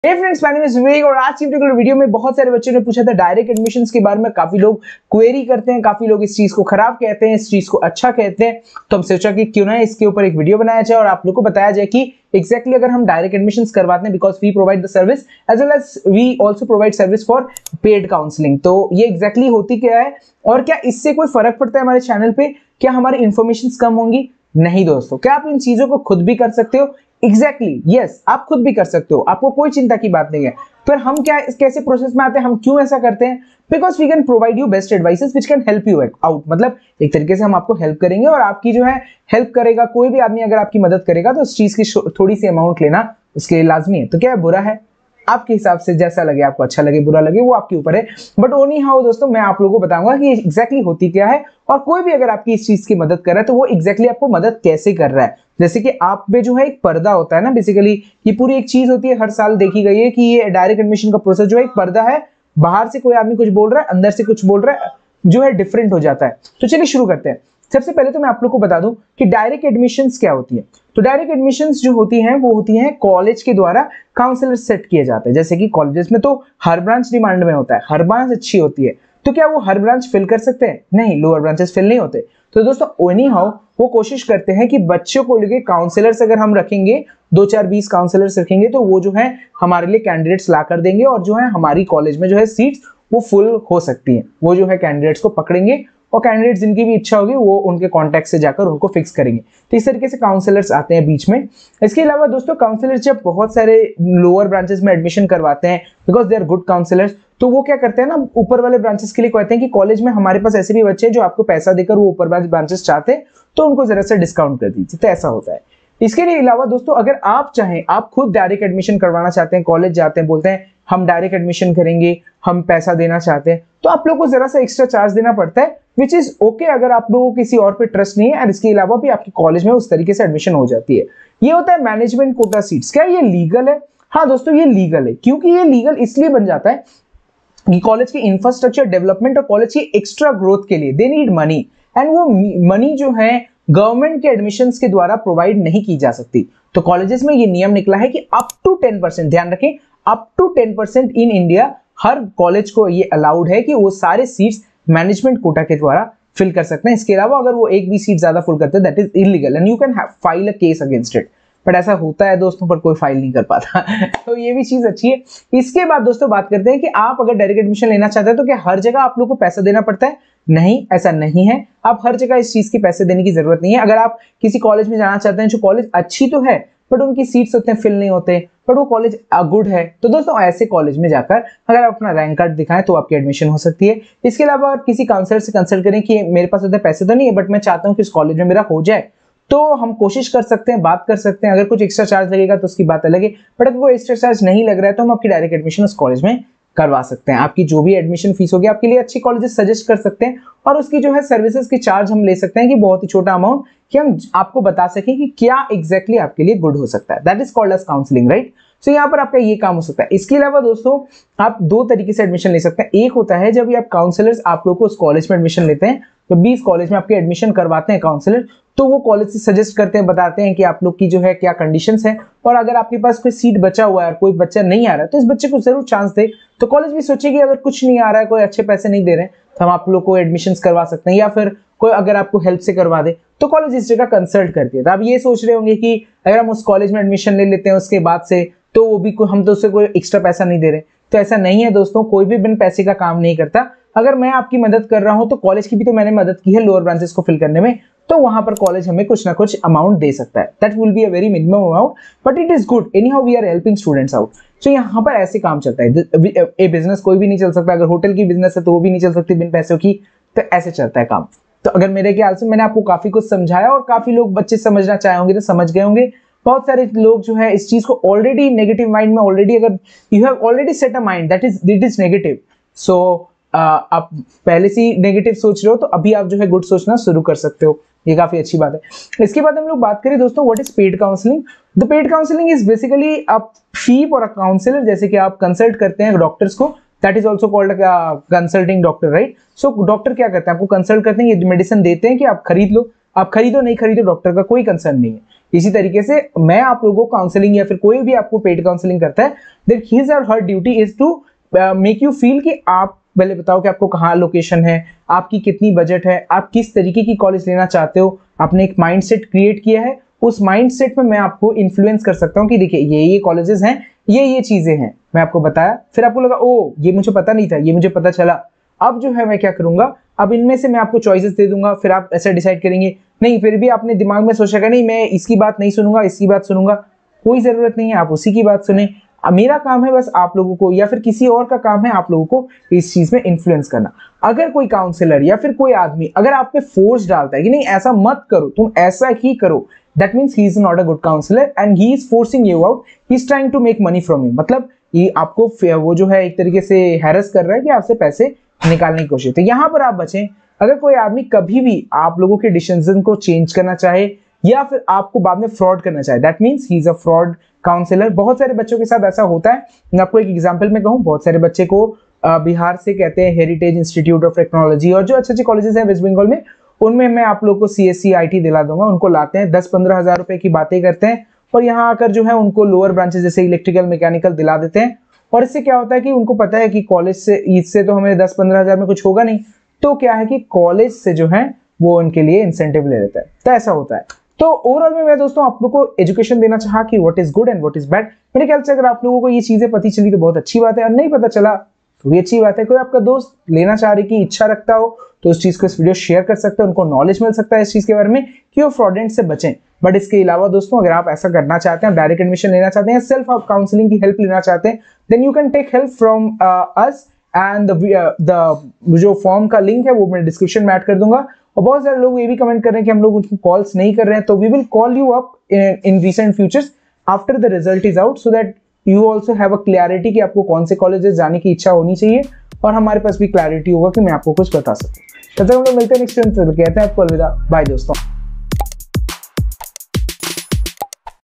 Hey friends, my name is Vivek और आज की पर्टिकुलर वीडियो में बहुत सारे बच्चों ने पूछा था डायरेक्ट एडमिशंस के बारे में। काफी लोग क्वेरी करते हैं, काफी लोग इस चीज को खराब कहते हैं, इस चीज को अच्छा कहते हैं। तो हम सोचा कि क्यों ना इसके ऊपर एक वीडियो बनाया जाए और आप लोग को बताया जाए कि एग्जैक्टली अगर हम डायरेक्ट एडमिशंस करवाते हैं, because we provide the service as well as we also provide service for paid counselling. तो ये एग्जैक्टली होती क्या है और क्या इससे कोई फर्क पड़ता है हमारे चैनल पे? क्या हमारी इन्फॉर्मेशन कम होंगी? नहीं दोस्तों, क्या आप इन चीजों को खुद भी कर सकते हो? एग्जैक्टली यस, आप खुद भी कर सकते हो, आपको कोई चिंता की बात नहीं है। फिर हम क्या कैसे प्रोसेस में आते हैं, हम क्यों ऐसा करते हैं? Because we can provide you best advices which can help you out. मतलब एक तरीके से हम आपको हेल्प करेंगे और आपकी जो है हेल्प करेगा कोई भी आदमी, अगर आपकी मदद करेगा तो उस चीज की थोड़ी सी अमाउंट लेना उसके लिए लाजमी है। तो क्या बुरा है? आपके हिसाब से जैसा लगे, आपको अच्छा लगे बुरा लगे वो आपके ऊपर है। बट ओनली हाउ दोस्तों, मैं आप लोगों को बताऊंगा कि एग्जैक्टली होती क्या है और कोई भी अगर आपकी इस चीज की मदद कर रहा है तो वो एग्जैक्टली आपको मदद कैसे कर रहा है। जैसे कि आप पे जो है एक पर्दा होता है ना, बेसिकली ये पूरी एक चीज होती है, हर साल देखी गई है कि ये डायरेक्ट एडमिशन का प्रोसेस जो है एक पर्दा है। बाहर से कोई आदमी कुछ बोल रहा है, अंदर से कुछ बोल रहा है, जो है डिफरेंट हो जाता है। तो चलिए शुरू करते हैं। सबसे पहले तो मैं आप लोग को बता दूं कि डायरेक्ट एडमिशंस क्या होती है। तो डायरेक्ट एडमिशंस जो होती हैं वो होती हैं कॉलेज के द्वारा काउंसलर सेट किए जाते हैं। जैसे कि कॉलेजेस में तो हर ब्रांच डिमांड में होता है, हर ब्रांच अच्छी होती है। तो क्या वो हर ब्रांच फिल कर सकते हैं? नहीं, लोअर ब्रांचेस फिल नहीं होते। तो दोस्तों एनी हाउ वो कोशिश करते हैं कि बच्चों को लेके काउंसलर्स अगर हम रखेंगे, 2-4-20 काउंसलर्स रखेंगे तो वो जो है हमारे लिए कैंडिडेट्स ला कर देंगे और जो है हमारी कॉलेज में जो है सीट्स वो फुल हो सकती हैं। वो जो है कैंडिडेट्स को पकड़ेंगे और कैंडिडेट जिनकी भी इच्छा होगी वो उनके कॉन्टैक्ट से जाकर उनको फिक्स करेंगे। तो इस तरीके से काउंसलर्स आते हैं बीच में। इसके अलावा दोस्तों काउंसलर्स जब बहुत सारे लोअर ब्रांचेस में एडमिशन करवाते हैं, because they are good counsellors, तो वो क्या करते हैं ना, ऊपर वाले ब्रांचेस के लिए कहते हैं कि कॉलेज में हमारे पास ऐसे भी बच्चे हैं जो आपको पैसा देकर वो ऊपर वाले ब्रांचेस चाहते हैं, तो उनको जरा सा डिस्काउंट कर दीजिए। तो ऐसा होता है। इसके अलावा दोस्तों अगर आप चाहें, आप खुद डायरेक्ट एडमिशन करवाना चाहते हैं, कॉलेज जाते हैं, बोलते हैं हम डायरेक्ट एडमिशन करेंगे, हम पैसा देना चाहते हैं, तो आप लोग को जरा सा एक्स्ट्रा चार्ज देना पड़ता है, विच इज ओके अगर आप लोगों को किसी और पे ट्रस्ट नहीं है। और इसके अलावा भी आपकी कॉलेज में उस तरीके से एडमिशन हो जाती है। ये होता है मैनेजमेंट कोटा सीट्स। क्या ये लीगल है? हाँ दोस्तों, ये लीगल है। क्योंकि ये लीगल इसलिए बन जाता है कि कॉलेज की इंफ्रास्ट्रक्चर डेवलपमेंट और कॉलेज की एक्स्ट्रा ग्रोथ के लिए दे नीड मनी, एंड वो मनी जो है गवर्नमेंट के एडमिशंस के द्वारा प्रोवाइड नहीं की जा सकती। तो कॉलेजेस में ये नियम निकला है कि अप टू 10%, ध्यान रखें, अप टू 10% इन इंडिया हर कॉलेज को ये अलाउड है कि वो सारे सीट्स मैनेजमेंट कोटा के द्वारा फिल कर सकते हैं। इसके अलावा अगर वो एक भी सीट ज्यादा फुल करते हैं that is illegal and you can file a case against it. But ऐसा होता है दोस्तों, पर कोई फाइल नहीं कर पाता तो ये भी चीज अच्छी है। इसके बाद दोस्तों बात करते हैं कि आप अगर डायरेक्ट एडमिशन लेना चाहते हैं तो क्या हर जगह आप लोग को पैसा देना पड़ता है? नहीं, ऐसा नहीं है। आप हर जगह इस चीज के पैसे देने की जरूरत नहीं है। अगर आप किसी कॉलेज में जाना चाहते हैं जो कॉलेज अच्छी तो है बट उनकी सीट्स उतने फिल नहीं होते, बट वो कॉलेज गुड है, तो दोस्तों ऐसे कॉलेज में जाकर अगर आप अपना रैंक कार्ड दिखाएं तो आपकी एडमिशन हो सकती है। इसके अलावा आप किसी काउंसलर से कंसल्ट करें कि मेरे पास उतने पैसे तो नहीं है बट मैं चाहता हूं कि इस कॉलेज में मेरा हो जाए, तो हम कोशिश कर सकते हैं, बात कर सकते हैं। अगर कुछ एक्स्ट्रा चार्ज लगेगा तो उसकी बात अलग है, बट अगर कोई एक्स्ट्रा चार्ज नहीं लग रहा है तो हम आपकी डायरेक्ट एडमिशन उस कॉलेज में करवा सकते हैं। आपकी जो भी एडमिशन फीस होगी आपके लिए अच्छी कॉलेजेस सजेस्ट कर सकते हैं और उसकी जो है सर्विसेज की चार्ज हम ले सकते हैं कि बहुत ही छोटा अमाउंट, कि हम आपको बता सकें कि क्या एग्जैक्टली आपके लिए गुड हो सकता है। That is called as counselling, right? So यहाँ पर आपका ये काम हो सकता है। इसके अलावा दोस्तों आप दो तरीके से एडमिशन ले सकते हैं। एक होता है जब आप काउंसलर्स आप लोग को उस कॉलेज में एडमिशन लेते हैं, तो 20 कॉलेज में आपके एडमिशन करवाते हैं काउंसलर, तो वो कॉलेज से सजेस्ट करते हैं, बताते हैं कि आप लोग की जो है क्या कंडीशंस है, और अगर आपके पास कोई सीट बचा हुआ है और कोई बच्चा नहीं आ रहा है तो इस बच्चे को जरूर चांस दे। तो कॉलेज भी सोचे कि अगर कुछ नहीं आ रहा है, कोई अच्छे पैसे नहीं दे रहे हैं, तो हम आप लोग को एडमिशंस करवा सकते हैं, या फिर कोई अगर आपको हेल्प से करवा दे तो कॉलेज इस जगह कंसल्ट करती है। तो आप ये सोच रहे होंगे कि अगर हम उस कॉलेज में एडमिशन ले लेते हैं उसके बाद से तो वो भी हम तो उससे कोई एक्स्ट्रा पैसा नहीं दे रहे, तो ऐसा नहीं है दोस्तों। कोई भी बिन पैसे का काम नहीं करता। अगर मैं आपकी मदद कर रहा हूं तो कॉलेज की भी तो मैंने मदद की है लोअर ब्रांचेस को फिल करने में, तो वहां पर कॉलेज हमें कुछ ना कुछ अमाउंट दे सकता है। That will be a very minimum amount but it is good, anyhow we are helping students out. तो यहाँ पर ऐसे काम चलता है। ए बिजनेस कोई भी नहीं चल सकता, अगर होटल की बिजनेस है तो वो भी नहीं चल सकती बिन पैसों की, तो ऐसे चलता है काम। तो अगर मेरे ख्याल से मैंने आपको काफी कुछ समझाया और काफी लोग बच्चे समझना चाहे होंगे तो समझ गए होंगे। बहुत सारे लोग जो है इस चीज को ऑलरेडी नेगेटिव माइंड में ऑलरेडी, अगर you have already set a mind that is negative, so आप पहले से ही नेगेटिव सोच रहे हो तो अभी आप जो है गुड सोचना शुरू कर सकते हो। ये काफी अच्छी बात है। इसके बाद हम लोग बात करें दोस्तों what is paid counselling. The paid counselling is basically a fee for a counsellor. जैसे कि आप कंसल्ट करते हैं डॉक्टर्स को, that is also called consulting doctor, right? So doctor क्या करते हैं, आपको कंसल्ट करते हैं, ये मेडिसिन देते हैं कि आप खरीद लो, आप खरीदो नहीं खरीदो, डॉक्टर का कोई कंसर्न नहीं है। इसी तरीके से मैं आप लोगों को काउंसलिंग या फिर कोई भी आपको पेड काउंसलिंग करता है, देन हिज और her duty is to make you feel कि आप पहले बताओ कि आपको कहाँ लोकेशन है, आपकी कितनी बजट है, आप किस तरीके की कॉलेज लेना चाहते हो, आपने एक माइंडसेट क्रिएट किया है, उस माइंडसेट में मैं आपको इन्फ्लुएंस कर सकता हूँ कि देखिए ये कॉलेजेस हैं, ये चीजें हैं, मैं आपको बताया, फिर आपको लगा ओ ये मुझे पता नहीं था, ये मुझे पता चला, अब जो है मैं क्या करूंगा, अब इनमें से मैं आपको चॉइसेस दे दूंगा, फिर आप ऐसा डिसाइड करेंगे। नहीं फिर भी आपने दिमाग में सोचा नहीं मैं इसकी बात नहीं सुनूंगा, इसकी बात सुनूंगा, कोई जरूरत नहीं है, आप उसी की बात सुने। मेरा काम है बस आप लोगों को या फिर किसी और का काम है आप लोगों को इस चीज में इन्फ्लुएंस करना। अगर कोई काउंसलर या फिर कोई आदमी अगर आप पे फोर्स डालता है कि नहीं ऐसा मत करो, तुम ऐसा ही करो, that means he is not a good counsellor and he is forcing you out, he is trying to make money from you. मतलब ये आपको वो जो है एक तरीके से हैरेस कर रहा है कि आपसे पैसे निकालने की कोशिश। तो यहाँ पर आप बचें। अगर कोई आदमी कभी भी आप लोगों के डिसीजन को चेंज करना चाहे या फिर आपको बाद में फ्रॉड करना चाहे, that means he is a fraud counsellor. बहुत सारे बच्चों के साथ ऐसा होता है। मैं आपको एक एग्जांपल में कहूँ, बहुत सारे बच्चे को बिहार से कहते हैं हेरिटेज इंस्टीट्यूट ऑफ टेक्नोलॉजी और जो अच्छे अच्छे कॉलेजेस हैं वेस्ट बंगाल में, उनमें मैं आप लोग को CSC IT दिला दूंगा। उनको लाते हैं 10-15 हज़ार रुपए की बातें करते हैं और यहाँ आकर जो है उनको लोअर ब्रांचेस जैसे इलेक्ट्रिकल मैकेनिकल दिला देते हैं। और इससे क्या होता है कि उनको पता है कि कॉलेज से इससे तो हमें 10-15 हज़ार में कुछ होगा नहीं, तो क्या है कि कॉलेज से जो है वो उनके लिए इंसेंटिव ले लेता है। तो ऐसा होता है। तो ओवरऑल में मैं दोस्तों आप लोग को एजुकेशन देना चाहा कि what is good and what is bad. मेरे ख्याल से अगर आप लोगों को ये चीजें पता चली तो बहुत अच्छी बात है, और नहीं पता चला तो भी अच्छी बात है। कोई आपका दोस्त लेना चाह रही की इच्छा रखता हो तो उस चीज को इस वीडियो शेयर कर सकते हैं, उनको नॉलेज मिल सकता है इस चीज के बारे में कि वो फ्रॉडेंट से बचें। बट इसके अलावा दोस्तों अगर आप ऐसा करना चाहते हैं, डायरेक्ट एडमिशन लेना चाहते हैं, सेल्फ काउंसलिंग की हेल्प लेना चाहते हैं, then you can take help from us and जो फॉर्म का लिंक है वो मैं डिस्क्रिप्शन में ऐड कर दूंगा। और बहुत सारे लोग ये भी कमेंट कर रहे हैं कि हम लोग उनको कॉल्स नहीं कर रहे हैं, तो we will call you up in recent futures after the result is out, so that you also have a clarity कि आपको कौन से कॉलेजेस जाने की इच्छा होनी चाहिए और हमारे पास भी क्लैरिटी होगा कि मैं आपको कुछ बता सकूं। तब तक हम लोग मिलते हैं नेक्स्ट टाइम, कहते हैं आपको अलविदा, बाय दोस्तों।